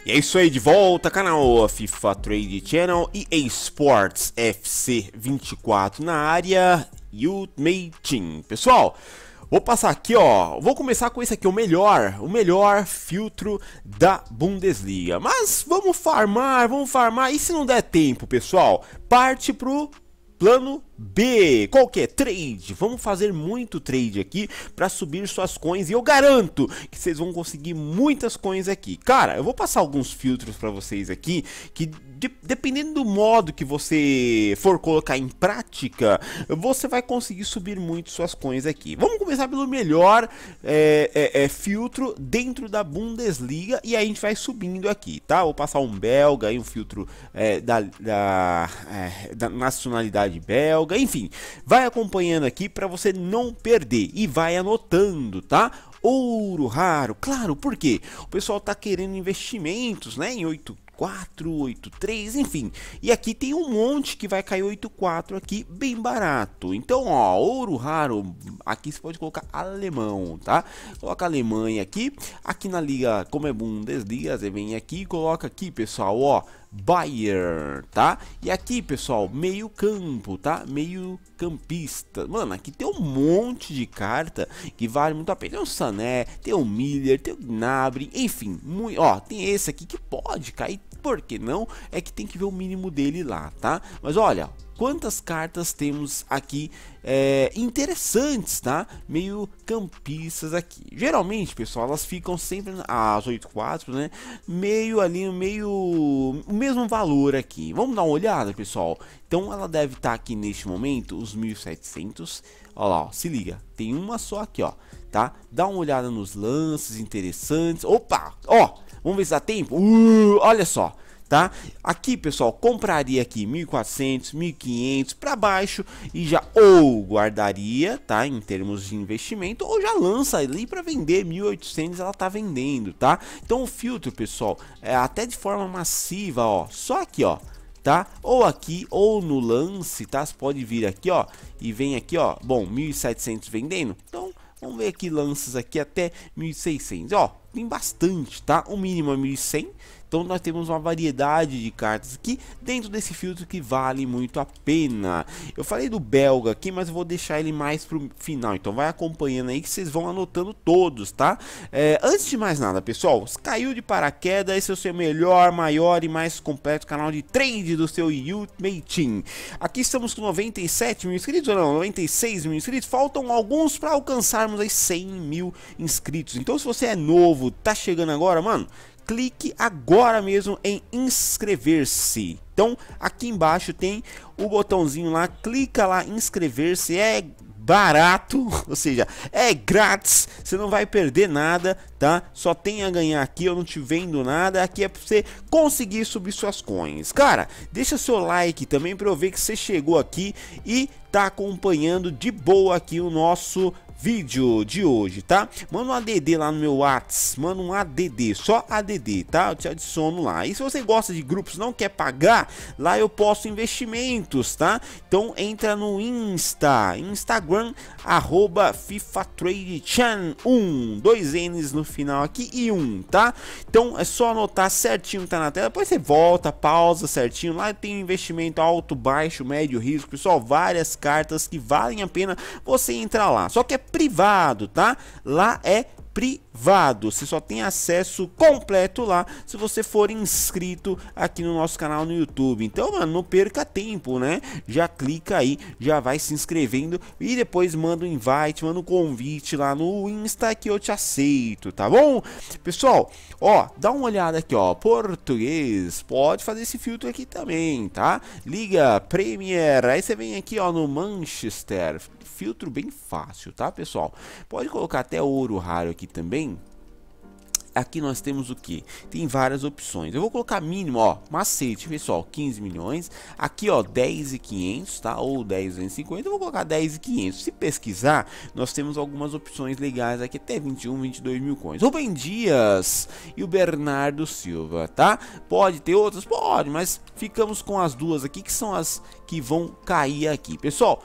E é isso aí, de volta, canal FIFA Trade Channel e eSports FC 24 na área Ultimate Team. Pessoal, vou passar aqui, ó, vou começar com esse aqui, o melhor filtro da Bundesliga. Mas vamos farmar, e se não der tempo, pessoal, parte pro plano B. Qual que é? Trade. Vamos fazer muito trade aqui para subir suas coins e eu garanto que vocês vão conseguir muitas coins aqui. Cara, eu vou passar alguns filtros para vocês aqui que dependendo do modo que você for colocar em prática, você vai conseguir subir muito suas coins aqui. Vamos começar pelo melhor filtro dentro da Bundesliga e aí a gente vai subindo aqui, tá? Vou passar um belga aí, um filtro da nacionalidade belga, enfim, vai acompanhando aqui para você não perder e vai anotando, tá? Ouro raro, claro, por quê? O pessoal tá querendo investimentos, né, em 8.4, 8.3, enfim. E aqui tem um monte que vai cair 8.4 aqui, bem barato. Então, ó, ouro raro, aqui você pode colocar alemão, tá? Coloca Alemanha aqui. Aqui na liga, como é Bundesliga, você vem aqui e coloca aqui, pessoal, ó, Bayern, tá? E aqui, pessoal, meio campo, tá? Meio campista. Mano, aqui tem um monte de carta que vale muito a pena. Tem o Sané, tem o Miller, tem o Gnabry, enfim, ó, tem esse aqui que pode cair, por que não? É que tem que ver o mínimo dele lá, tá? Mas olha, quantas cartas temos aqui interessantes, tá? Meio campistas aqui. Geralmente, pessoal, elas ficam sempre às 8.4, né? Meio ali, o mesmo valor aqui. Vamos dar uma olhada, pessoal. Então, ela deve estar aqui neste momento, os 1.700. Olha lá, ó, se liga. Tem uma só aqui, ó, tá? Dá uma olhada nos lances interessantes. Opa, ó, vamos ver se dá tempo. Olha só. Tá? Aqui, pessoal, compraria aqui 1.400, 1.500 para baixo e já ou guardaria, tá? Em termos de investimento, ou já lança ali para vender 1.800, ela tá vendendo, tá? Então o filtro, pessoal, é até de forma massiva, ó, só aqui, ó, tá? Ou aqui ou no lance, tá? Você pode vir aqui, ó, e vem aqui, ó, bom, 1.700 vendendo. Então vamos ver aqui lances aqui até 1.600, ó, tem bastante, tá? O mínimo é 1.100. Então nós temos uma variedade de cartas aqui dentro desse filtro que vale muito a pena. Eu falei do belga aqui, mas eu vou deixar ele mais pro final. Então vai acompanhando aí que vocês vão anotando todos, tá? Antes de mais nada, pessoal, caiu de paraquedas, esse é o seu melhor, maior e mais completo canal de trade do seu Ultimate Team. Aqui estamos com 97 mil inscritos, ou não, 96 mil inscritos. Faltam alguns para alcançarmos aí 100 mil inscritos. Então se você é novo, tá chegando agora, mano, clique agora mesmo em inscrever-se. Então aqui embaixo tem o botãozinho lá, clica lá em inscrever-se, é barato, ou seja, é grátis, você não vai perder nada, tá? Só tem a ganhar aqui, eu não te vendo nada, aqui é para você conseguir subir suas coins. Cara, deixa seu like também para eu ver que você chegou aqui e tá acompanhando de boa aqui o nosso vídeo de hoje, tá? Manda um ADD lá no meu WhatsApp, manda um ADD, só ADD, tá? Eu te adiciono lá. E se você gosta de grupos, não quer pagar, lá eu posto investimentos, tá? Então entra no Instagram, @FIFATradeChan1, 2 N's no final aqui e 1, tá? Então é só anotar certinho, tá na tela, depois você volta, pausa certinho, lá tem investimento alto, baixo, médio risco, pessoal, várias cartas que valem a pena você entrar lá, só que é privado, tá? Lá é privado, você só tem acesso completo lá se você for inscrito aqui no nosso canal no YouTube. Então, mano, não perca tempo, né? Já clica aí, já vai se inscrevendo e depois manda um invite, manda um convite lá no Insta que eu te aceito, tá bom? Pessoal, ó, dá uma olhada aqui, ó, português, pode fazer esse filtro aqui também, tá? Liga Premier, aí você vem aqui, ó, no Manchester, filtro bem fácil, tá, pessoal? Pode colocar até ouro raro aqui também. Aqui nós temos o que? Tem várias opções. Eu vou colocar mínimo, ó, macete, pessoal, 15 milhões. Aqui, ó, 10.500, tá? Ou 10.250. Eu vou colocar 10.500. Se pesquisar, nós temos algumas opções legais aqui, até 21, 22 mil coins. Rubem Dias e o Bernardo Silva, tá? Pode ter outras? Pode, mas ficamos com as duas aqui, que são as que vão cair aqui. Pessoal,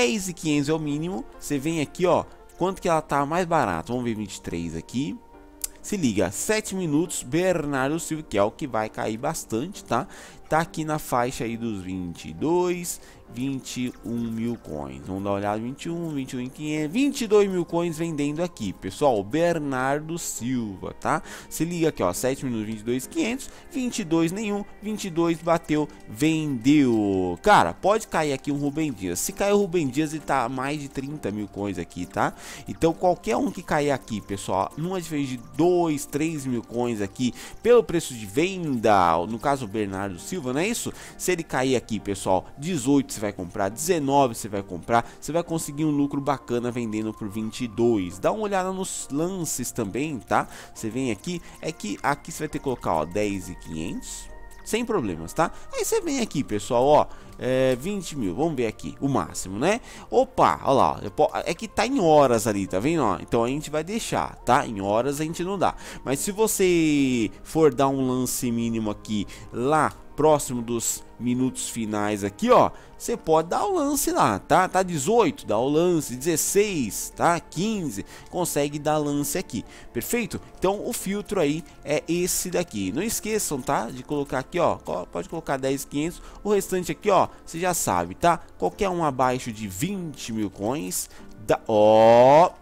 10.500 é o mínimo. Você vem aqui, ó, quanto que ela tá mais barato? Vamos ver 23 aqui. Se liga, 7 minutos, Bernardo Silva, que é o que vai cair bastante, tá? Tá aqui na faixa aí dos 22, 21 mil coins. Vamos dar uma olhada, 21.500, 22 mil coins vendendo aqui, pessoal. Bernardo Silva, tá? Se liga aqui, ó, 7 minutos, 22.500, 22 nenhum, 22 bateu, vendeu. Cara, pode cair aqui um Rubem Dias. Se cair o Rubem Dias, ele tá a mais de 30 mil coins aqui, tá? Então qualquer um que cair aqui, pessoal, numa diferença de 2, 3 mil coins aqui, pelo preço de venda, no caso o Bernardo Silva, não é isso? Se ele cair aqui, pessoal, 18 você vai comprar, 19 você vai comprar, você vai conseguir um lucro bacana vendendo por 22. Dá uma olhada nos lances também, tá? Você vem aqui, é que aqui você vai ter que colocar, ó, 10.500. Sem problemas, tá? Aí você vem aqui, pessoal, ó, 20 mil, vamos ver aqui, o máximo, né? Opa, olha lá, é que tá em horas ali, tá vendo, ó? Então a gente vai deixar, tá? Em horas a gente não dá. Mas se você for dar um lance mínimo aqui, lá próximo dos minutos finais aqui, ó, você pode dar o lance lá, tá? Tá 18, dá o lance, 16, tá? 15, consegue dar lance aqui, perfeito? Então o filtro aí é esse daqui. Não esqueçam, tá? De colocar aqui, ó, pode colocar 10.500, o restante aqui, ó, você já sabe, tá? Qualquer um abaixo de 20 mil coins, dá, ó...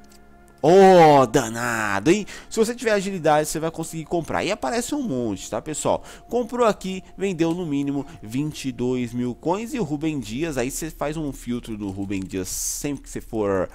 Oh, danado, hein? Se você tiver agilidade, você vai conseguir comprar. E aparece um monte, tá, pessoal? Comprou aqui, vendeu no mínimo 22 mil coins. E o Rubem Dias, aí você faz um filtro do Rubem Dias sempre que você for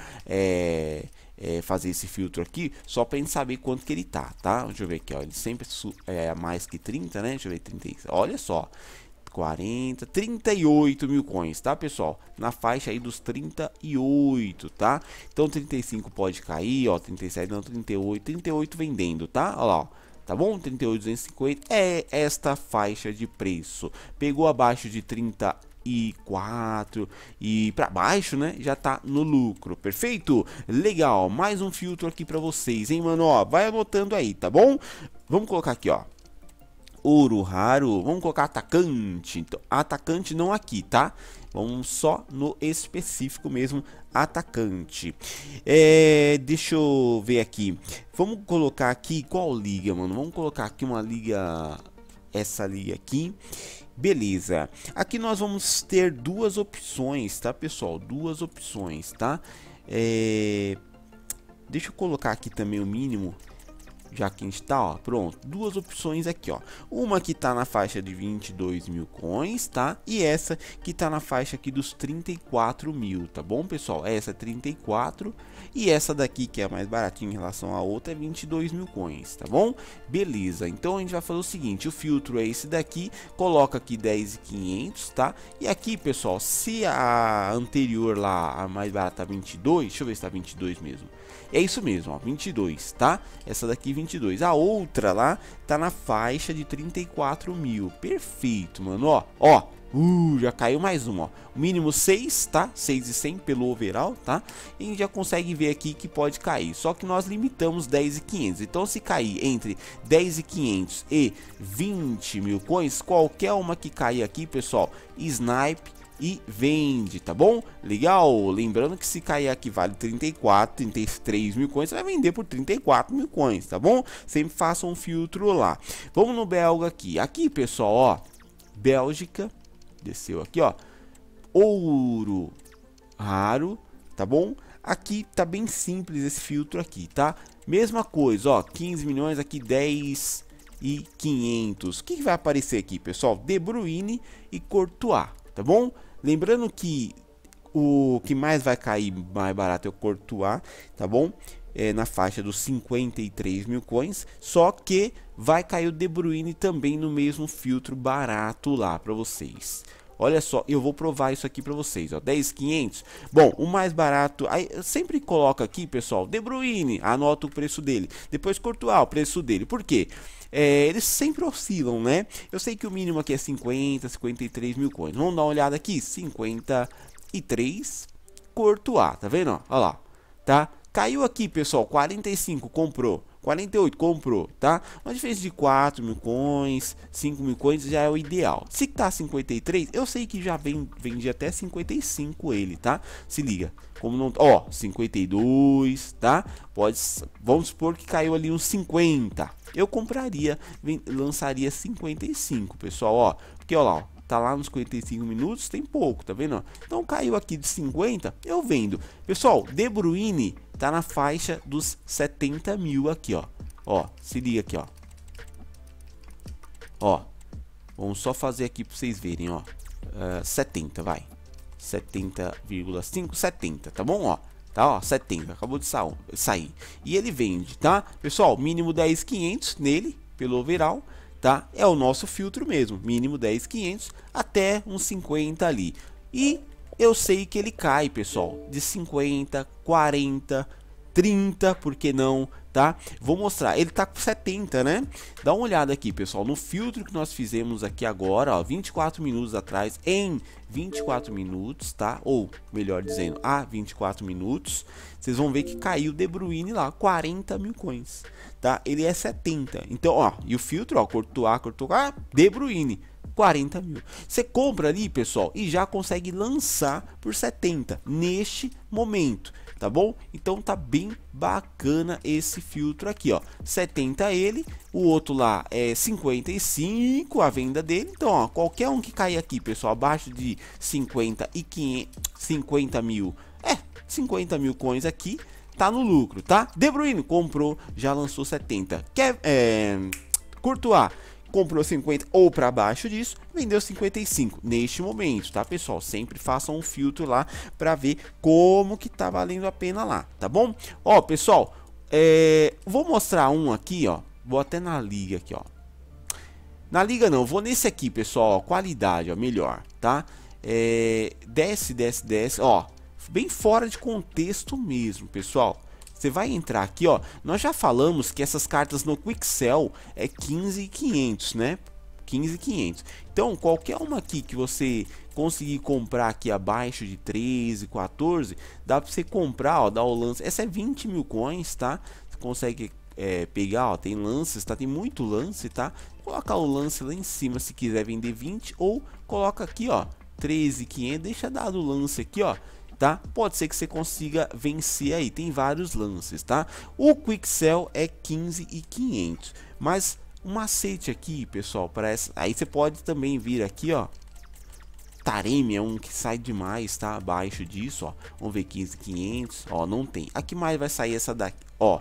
fazer esse filtro aqui, só pra gente saber quanto que ele tá? Deixa eu ver aqui, ó. Ele sempre é mais que 30, né? Deixa eu ver, 30. Olha só. 40, 38 mil coins, tá, pessoal? Na faixa aí dos 38, tá? Então 35 pode cair, ó, 37 não, 38 vendendo, tá? Olha lá, ó. Tá bom? 38.250 é esta faixa de preço. Pegou abaixo de 34 e para baixo, né, já tá no lucro, perfeito? Legal, mais um filtro aqui para vocês, hein, mano? Ó, vai anotando aí, tá bom? Vamos colocar aqui, ó, ouro raro, vamos colocar atacante. Então, atacante não aqui, tá? Vamos só no específico mesmo, atacante. Deixa eu ver aqui. Vamos colocar aqui qual liga, mano? Vamos colocar aqui uma liga, essa liga aqui. Beleza. Aqui nós vamos ter duas opções, tá, pessoal? Duas opções, tá? Deixa eu colocar aqui também o mínimo. Já que a gente tá, ó, pronto, duas opções aqui, ó. Uma que tá na faixa de 22 mil coins, tá? E essa que tá na faixa aqui dos 34 mil, tá bom, pessoal? Essa é 34 e essa daqui, que é a mais baratinha em relação à outra, é 22 mil coins, tá bom? Beleza, então a gente vai fazer o seguinte, o filtro é esse daqui, coloca aqui 10.500, tá? E aqui, pessoal, se a anterior lá, a mais barata, 22, deixa eu ver se tá 22 mesmo. É isso mesmo, ó, 22, tá? Essa daqui 22. A outra lá tá na faixa de 34 mil. Perfeito, mano, ó. Já caiu mais uma, ó. O mínimo 6, tá? 6.100 pelo overall, tá? E a gente já consegue ver aqui que pode cair. Só que nós limitamos 10.500. Então, se cair entre 10.500 e 20 mil coins, qualquer uma que cair aqui, pessoal, snipe e vende, tá bom? Legal, lembrando que se cair aqui vale 34, 33 mil coins, você vai vender por 34 mil coins, tá bom? Sempre faça um filtro lá. Vamos no belga aqui. Aqui, pessoal, ó, Bélgica, desceu aqui, ó, ouro raro, tá bom? Aqui tá bem simples esse filtro aqui, tá? Mesma coisa, ó, 15 milhões aqui, 10 e 500. O que vai aparecer aqui, pessoal? De Bruyne e Courtois, tá bom? Lembrando que o que mais vai cair mais barato é o Courtois, tá bom? Na faixa dos 53 mil coins, só que vai cair o De Bruyne também no mesmo filtro barato lá para vocês. Olha só, eu vou provar isso aqui para vocês, ó, 10.500. Bom, o mais barato, aí eu sempre coloco aqui, pessoal, De Bruyne, anota o preço dele. Depois Courtois, o preço dele. Por quê? Eles sempre oscilam, né? Eu sei que o mínimo aqui é 50, 53 mil coins. Vamos dar uma olhada aqui, 53, Courtois, tá vendo? Olha lá, tá? Caiu aqui, pessoal, 45, comprou. 48, comprou, tá? Uma diferença de 4 mil coins, 5 mil coins já é o ideal. Se tá 53, eu sei que já vende até 55 ele, tá? Se liga, como não, ó, 52, tá? Vamos supor que caiu ali uns 50. Eu compraria, lançaria 55, pessoal, ó, porque ó lá, ó, tá lá nos 55 minutos, tem pouco, tá vendo? Então caiu aqui de 50, eu vendo. Pessoal, De Bruyne tá na faixa dos 70 mil aqui, ó. Ó, se liga aqui, ó. Ó, vamos só fazer aqui pra vocês verem, ó. 70, vai. 70,5, 70, tá bom, ó. Tá, ó, 70, acabou de sair. E ele vende, tá? Pessoal, mínimo 10.500 nele, pelo overall. Tá? É o nosso filtro mesmo, mínimo 10.500 até uns 50 ali. E eu sei que ele cai, pessoal, de 50, 40, 30, por que não, tá? Vou mostrar, ele tá com 70, né? Dá uma olhada aqui, pessoal, no filtro que nós fizemos aqui agora, ó, 24 minutos atrás, em 24 minutos, tá? Ou, melhor dizendo, há 24 minutos, vocês vão ver que caiu De Bruyne lá, 40 mil coins, tá? Ele é 70, então, ó, e o filtro, ó, Courtois, De Bruyne, 40 mil. Você compra ali, pessoal, e já consegue lançar por 70 neste momento, tá bom? Então tá bem bacana esse filtro aqui, ó. 70 ele, o outro lá é 55 a venda dele. Então, ó, qualquer um que cair aqui, pessoal, abaixo de 50 e 50 mil, 50 mil coins aqui, tá no lucro, tá? De Bruyne comprou, já lançou 70. Courtois comprou 50 ou para baixo disso, vendeu 55 neste momento, tá, pessoal? Sempre façam um filtro lá para ver como que tá valendo a pena lá, tá bom? Ó, pessoal, vou mostrar um aqui, ó. Vou até na liga aqui, ó. Na liga não, vou nesse aqui, pessoal, ó, qualidade, ó, melhor, tá? Desce, ó, bem fora de contexto mesmo, pessoal. Você vai entrar aqui, ó, nós já falamos que essas cartas no Quixel é 15.500, né? 15.500. Então, qualquer uma aqui que você conseguir comprar aqui abaixo de 13, 14, dá para você comprar, ó, dar o lance. Essa é 20 mil coins, tá? Você consegue pegar, ó, tem lances, tá? Tem muito lance, tá? Coloca o lance lá em cima se quiser vender 20, ou coloca aqui, ó, 13.500, deixa dado o lance aqui, ó. Tá? Pode ser que você consiga vencer aí, tem vários lances, tá? O Quixel é 15.500, mas um macete aqui, pessoal, para essa, aí você pode também vir aqui, ó, Taremi é um que sai demais, tá? Abaixo disso, ó, vamos ver 15.500, ó, não tem, aqui mais vai sair essa daqui, ó,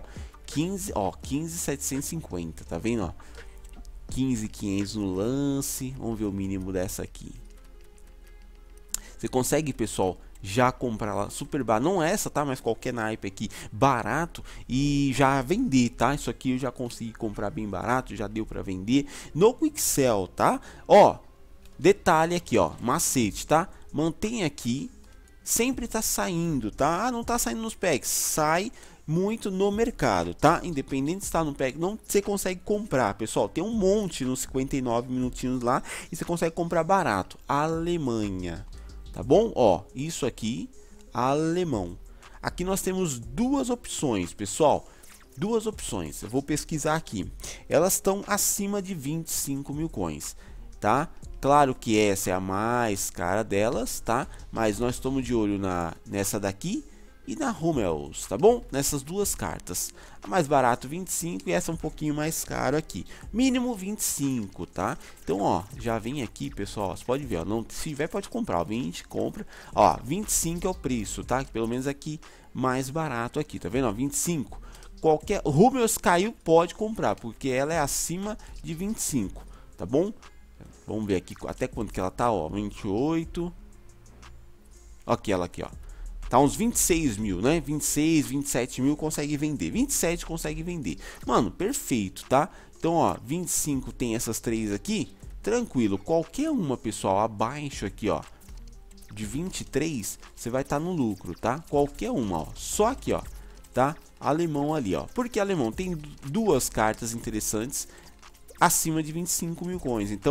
15.750, tá vendo, ó, 15.500 no lance, vamos ver o mínimo dessa aqui. Você consegue, pessoal, já comprar lá super barato, não essa, tá, mas qualquer naipe aqui barato e já vender, tá? Isso aqui eu já consegui comprar bem barato, já deu para vender no Quixel, tá? Ó, detalhe aqui, ó, macete, tá? Mantém aqui, sempre tá saindo, tá? Ah, não tá saindo nos packs, sai muito no mercado, tá? Independente de estar no pack, não, você consegue comprar, pessoal. Tem um monte nos 59 minutinhos lá e você consegue comprar barato. Alemanha. Tá bom? Ó, isso aqui, alemão. Aqui nós temos duas opções, pessoal. Duas opções. Eu vou pesquisar aqui. Elas estão acima de 25 mil coins, tá? Claro que essa é a mais cara delas, tá? Mas nós estamos de olho nessa daqui e na Hummels, tá bom? Nessas duas cartas. A mais barato 25 e essa um pouquinho mais caro aqui. Mínimo 25, tá? Então, ó, já vem aqui, pessoal, você pode ver, ó, não, se tiver pode comprar, ó, 20, compra. Ó, 25 é o preço, tá? Pelo menos aqui mais barato aqui, tá vendo? Ó, 25. Qualquer Hummels caiu, pode comprar, porque ela é acima de 25, tá bom? Vamos ver aqui até quanto que ela tá, ó, 28. Aqui ela aqui, ó. Tá uns 26 mil, né? 26, 27 mil consegue vender. 27 consegue vender. Mano, perfeito, tá? Então, ó, 25 tem essas três aqui. Tranquilo. Qualquer uma, pessoal, abaixo aqui, ó, de 23, você vai estar no lucro, tá? Qualquer uma, ó. Só aqui, ó, tá? Alemão ali, ó. Porque alemão tem duas cartas interessantes acima de 25 mil coins. Então,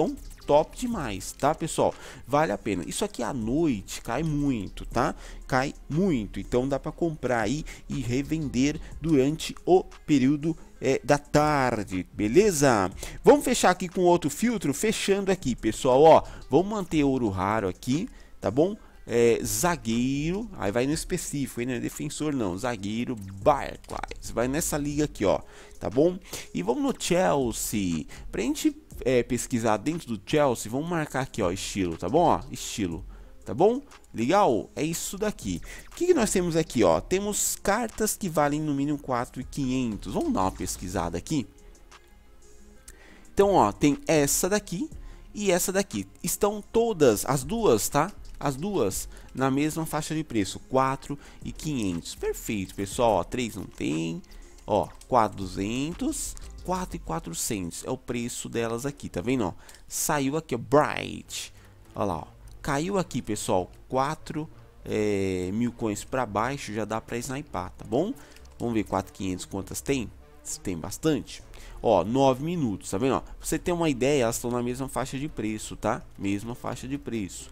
top demais, tá, pessoal? Vale a pena. Isso aqui à noite cai muito, tá? Cai muito, então dá para comprar aí e revender durante o período da tarde, beleza? Vamos fechar aqui com outro filtro, fechando aqui, pessoal, ó, vamos manter ouro raro aqui, tá bom? Zagueiro, aí vai no específico, não é defensor não, zagueiro Barclays, vai nessa liga aqui, ó, tá bom? E vamos no Chelsea, pra gente pesquisar dentro do Chelsea, vamos marcar aqui, ó, estilo, tá bom? Ó, estilo, tá bom? Legal? É isso daqui. O que nós temos aqui, ó? Temos cartas que valem no mínimo 4.500. Vamos dar uma pesquisada aqui. Então, ó, tem essa daqui e essa daqui. Estão todas, as duas, tá? As duas na mesma faixa de preço, 4.500. Perfeito, pessoal, ó, 3 não tem. Ó, 4.200, 4.400 é o preço delas aqui, tá vendo, ó? Saiu aqui, ó, Bright. Olha lá, ó. Caiu aqui, pessoal, 4.000 coins para baixo, já dá para snipar, tá bom? Vamos ver 4.500 quantas tem? Tem bastante. Ó, 9 minutos, tá vendo? Ó, pra você ter uma ideia, elas estão na mesma faixa de preço, tá? Mesma faixa de preço.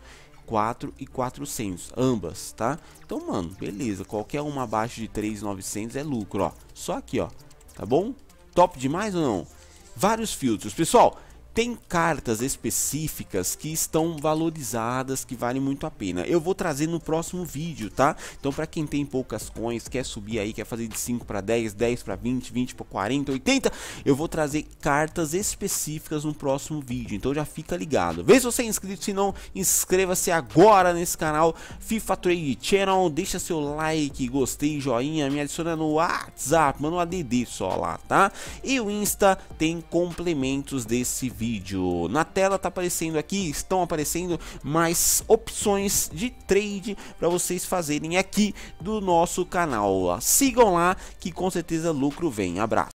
4.400, ambas, tá? Então, mano, beleza. Qualquer uma abaixo de 3.900 é lucro, ó. Só aqui, ó, tá bom? Top demais ou não? Vários filtros, pessoal. Tem cartas específicas que estão valorizadas, que valem muito a pena. Eu vou trazer no próximo vídeo, tá? Então, para quem tem poucas coins, quer subir aí, quer fazer de 5 para 10, 10 para 20, 20 para 40, 80, eu vou trazer cartas específicas no próximo vídeo. Então, já fica ligado. Vê se você é inscrito, se não, inscreva-se agora nesse canal FIFA Trade Channel. Deixa seu like, gostei, joinha, me adiciona no WhatsApp, manda um ADD só lá, tá? E o Insta tem complementos desse vídeo. Na tela tá aparecendo aqui, estão aparecendo mais opções de trade para vocês fazerem aqui do nosso canal. Sigam lá que com certeza lucro vem. Abraço.